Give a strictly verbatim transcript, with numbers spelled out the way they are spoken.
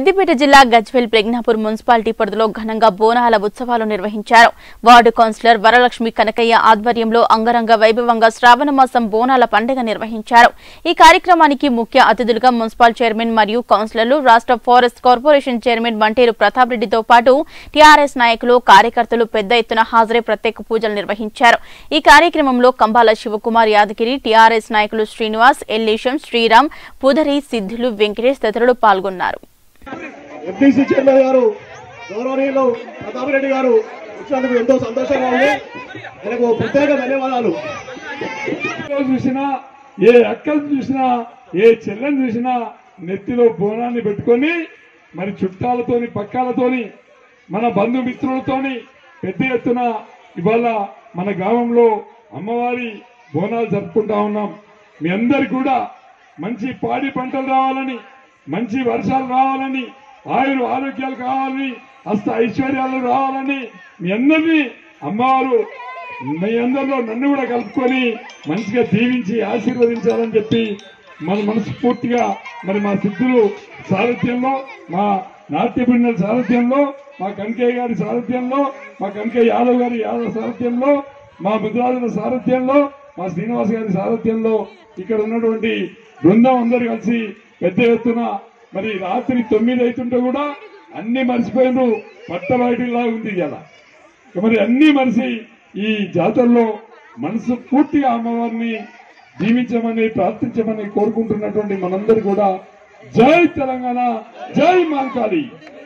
సిద్దిపేట జిల్లా గజ్వేల్ ప్రజ్ఞాపూర్ మున్సిపాలిటీ పరిధిలో ఘనంగా బోనాల ఉత్సవాలు నిర్వహించారు. వార్డు కౌన్సిలర్ వరలక్ష్మి కనకయ్య ఆధ్వర్యంలో అంగరంగ వైభవంగా శ్రావణ మాసం బోనాల పండుగ నిర్వహించారు. ఈ కార్యక్రమానికి ముఖ్య అతిథులుగా మున్సిపల్ చైర్మన్ మరియు కౌన్సిలర్లు, రాష్ట్ర forest corporation chairman Manteru Pratap రెడ్డితో పాటు టీఆర్ఎస్ నాయకులు, కార్యకర్తలు పెద్ద ఎత్తున హాజరై ప్రత్యేక పూజలు నిర్వహించారు. ఈ కార్యక్రమంలో కంబాల శివకుమార్ యాదగిరి, టీఆర్ఎస్ నాయకులు శ్రీనివాస్, ఎల్లేశం, శ్రీరామ్, పుదరి, సిద్ధులు, వెంకటేష్ తదితరులు పాల్గొన్నారు. ఎంపీసీ చైర్మన్ గారు గౌరవనీయులు ప్రతాప్ రెడ్డి గారు వచ్చినందుకు ఎంతో సంతోషంగా ఉంది. ఆయనకు ప్రత్యేక ధన్యవాదాలు. చూసినా, ఏ అక్కలు చూసినా, ఏ చెల్లెని చూసినా నెత్తిలో బోనాన్ని పెట్టుకొని మరి చుట్టాలతోని, పక్కాలతోని, మన బంధుమిత్రులతోని పెద్ద ఎత్తున ఇవాళ మన గ్రామంలో అమ్మవారి బోనాలు జరుపుకుంటా ఉన్నాం. మీ అందరికి కూడా మంచి పాడి పంటలు రావాలని, మంచి వర్షాలు రావాలని, ఆయురు ఆరోగ్యాలు కావాలని, హస్త ఐశ్వర్యాలు రావాలని మీ అందరినీ అమ్మవారు మీ అందరిలో నన్ను కూడా కలుపుకొని మంచిగా దీవించి ఆశీర్వదించాలని చెప్పి మన మనస్ఫూర్తిగా మరి మా సిద్ధులు సారథ్యంలో, మా నాట్య బృందాల సారథ్యంలో, మా కనకయ్య గారి సారథ్యంలో, మా కనకయ్య యాదవ్ గారి యాదవ్ సారథ్యంలో, మా ముద్రాజుల సారథ్యంలో, మా శ్రీనివాస్ గారి సారథ్యంలో ఇక్కడ ఉన్నటువంటి బృందం అందరూ కలిసి పెద్ద ఎత్తున మరి రాత్రి తొమ్మిది అవుతుంటే కూడా అన్ని మర్చిపోయిన పట్టబయటిలా ఉంది ఇలా. మరి అన్ని మరిసి ఈ జాతరలో మనసు పూర్తిగా అమ్మవారిని జీవించమని, ప్రార్థించమని కోరుకుంటున్నటువంటి మనందరూ కూడా జై తెలంగాణ, జై మాంకాళి.